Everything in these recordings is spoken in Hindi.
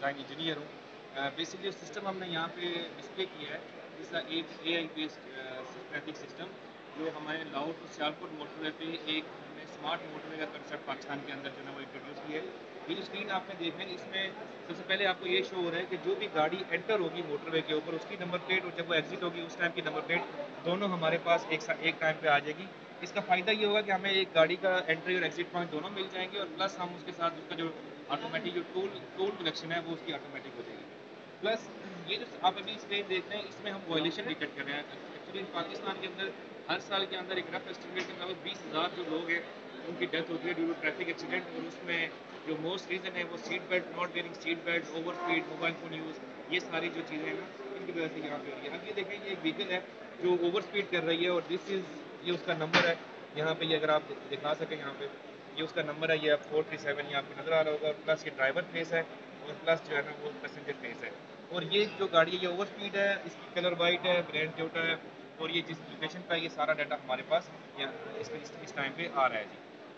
डिज़ाइन इंजीनियर हूँ। बेसिकली सिस्टम हमने यहाँ पे डिस्प्ले किया है, इसका एक AI बेस्ड ट्रैफिक सिस्टम जो हमारे लाहौर टू सियालकोट मोटरवे पे एक हमने स्मार्ट मोटरवे का कंसेप्ट पाकिस्तान के अंदर जो है वो इंट्रोड्यूस किया है। ये जो स्क्रीन आपने देखा है इसमें सबसे पहले आपको ये शो हो रहा है कि जो भी गाड़ी एंटर होगी मोटरवे के ऊपर उसकी नंबर प्लेट और जब वो एग्जिट होगी उस टाइम की नंबर प्लेट दोनों हमारे पास एक टाइम पे आ जाएगी। इसका फ़ायदा ये होगा कि हमें एक गाड़ी का एंट्री और एग्जिट पॉइंट दोनों मिल जाएंगे और प्लस हम उसके साथ उसका जो ऑटोमेटिक जो टूल कलेक्शन है वो उसकी ऑटोमेटिक हो जाएगी। प्लस ये जो आप अभी स्क्रीन देख रहे हैं इसमें हम वॉयलेशन डिटेक्ट कर रहे हैं। एक्चुअली पाकिस्तान के अंदर हर साल के अंदर एक रफ एस्टिमेट के अलावा 20,000 जो लोग हैं उनकी डेथ होती है ड्यू टू ट्रैफिक एक्सीडेंट और उसमें जो मोस्ट रीज़न है वो seat belt not wearing seat belt, over speed, mobile phone use, ये सारी जो चीज़ें हैं ना इनकी वजह से यहाँ पे हो रही है। अब ये देखें ये एक व्हीकल है जो ओवर स्पीड कर रही है और ये उसका नंबर है। यहाँ पे ये अगर आप दिखा सकें यहाँ पे ये उसका नंबर है, ये 437 ये आपको नज़र आ रहा होगा और प्लस ये ड्राइवर फेस है और प्लस जो है ना वो पैसेंजर फेस है। और ये जो गाड़ी है ये ओवर स्पीड है, इसकी कलर वाइट है, ब्रांड टोयोटा है और ये जिस लोकेशन पर ये सारा डाटा हमारे पास इस टाइम पे आ रहा है जी।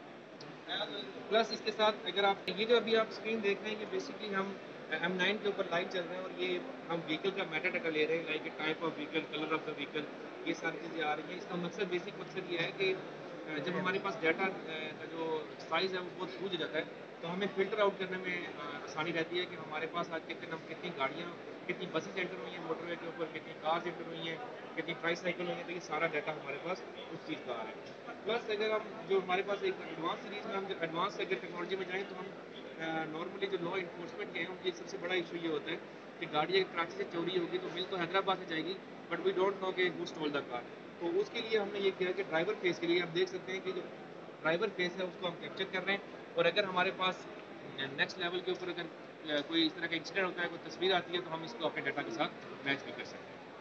प्लस इसके साथ अगर आप ये जो अभी आप स्क्रीन देख रहे हैं ये बेसिकली हम M9 के ऊपर लाइव चल रहे हैं और ये हम व्हीकल का मेटा डाटा ले रहे हैं like type of vehicle, colour of the vehicle, ये सारी चीज़ें आ रही हैं। इसका मकसद बेसिक मकसद ये है कि जब हमारे पास डाटा का जो साइज़ है वो बहुत ह्यूज हो जाता है तो हमें फ़िल्टर आउट करने में आसानी रहती है कि हमारे पास आज कितनी गाड़ियाँ, कितनी बसेस एंटर हुई हैं मोटरवे के ऊपर, कितनी कार्स एंटर हुई हैं, कितनी ट्राईसाइकिल हुई हैं, तो ये सारा डाटा हमारे पास उस चीज़ का आ रहा है। प्लस अगर हम जो हमारे पास एक एडवांस सीरीज़ में हम जब एडवांस अगर टेक्नोलॉजी में जाएँ तो हम नॉर्मली जो लॉ इन्फोर्समेंट के हैं उनकी एक सबसे बड़ा इशू ये होता है कि गाड़ी अगर कराची से चोरी होगी तो मिल तो हैदराबाद से जाएगी बट वी डोंट नो कि हु स्टोल द कार। तो उसके लिए हमने ये किया कि ड्राइवर फेस के लिए आप देख सकते हैं कि जो ड्राइवर फेस है उसको हम कैप्चर कर रहे हैं और अगर हमारे पास नेक्स्ट लेवल के ऊपर अगर कोई इस तरह का इंसिडेंट होता है, कोई तस्वीर आती है तो हम इसको अपने डाटा के साथ मैच भी कर सकते हैं।